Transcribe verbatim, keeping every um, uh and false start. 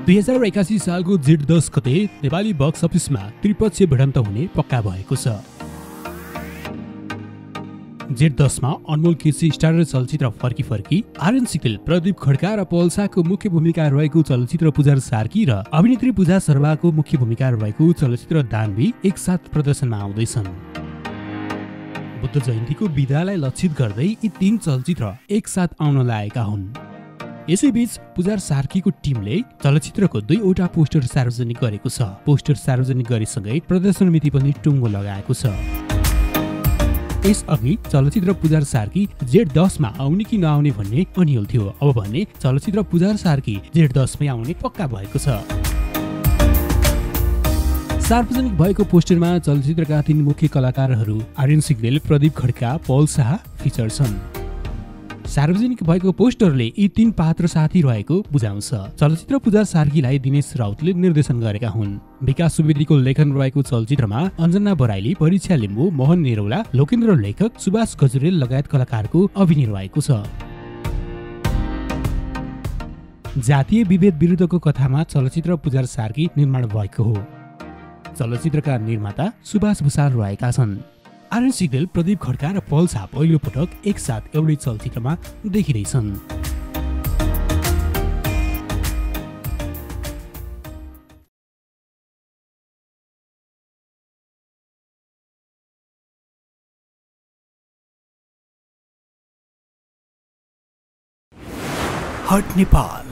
दुई हजार एकासी सालको जेठ दस गते नेपाली बक्स अफिसमा त्रिपक्षीय भिडन्त हुने पक्का भएको छ। जेठ दसमा अनमोल केसी स्टार चलचित्र फर्की फर्की, आर्यन सिग्देल, प्रदीप खड्का र पौल शाहको मुख्य भूमिका रहेको चलचित्र पुजार सार्की र अभिनेत्री पुजार शर्माको मुख्य भूमिका रहेको चलचित्र दानवी एकसाथ प्रदर्शनमा आउँदैछन्। बुद्ध जयन्तीको बिदालाई लक्षित गर्दै यी तीन चलचित्र एकसाथ आउन लागेका हुन्। यसैबीच पुजार सार्कीको टिमले चलचित्रको दुईवटा पोस्टर सार्वजनिक गरेको छ। पोस्टर सार्वजनिक गरेसँगै प्रदर्शन मिति पनि टुङ्गो लगाएको छ। यसअघि चलचित्र पुजार सार्की जेठ दसमा आउने कि नआउने भन्ने अनियल थियो। अब भने चलचित्र पुजार सार्की जेठ दसमै आउने पक्का भएको छ। सार्वजनिक भएको पोस्टरमा चलचित्रका तीन मुख्य कलाकारहरू आर्यन सिग्देल, प्रदीप खड्का, पौल शाह फिचर छन्। सार्वजनिक भएको पोस्टरले यी तीन पात्र साथी रहेको बुझाउँछ। चलचित्र पुजार सार्कीलाई दिनेश राउतले निर्देशन गरेका हुन्। विकास सुवेदीको लेखन रहेको चलचित्रमा अञ्जना बराइली, परीक्षा लिम्बू, मोहन नेरौला, लोकेन्द्र लेखक, सुभाष गजुरेल लगायत कलाकारको अभिनय रहेको छ। जातीय विभेद विरुद्धको कथामा चलचित्र पुजार सार्की निर्माण भएको हो। चलचित्रका निर्माता सुभाष भुषाल रहेका छन्। आर्यन सिग्देल, प्रदीप खड्का र पौल शाह पहिलो पटक एकसाथ एउटै चलचित्रमा देखिँदैछन्। हट नेपाल।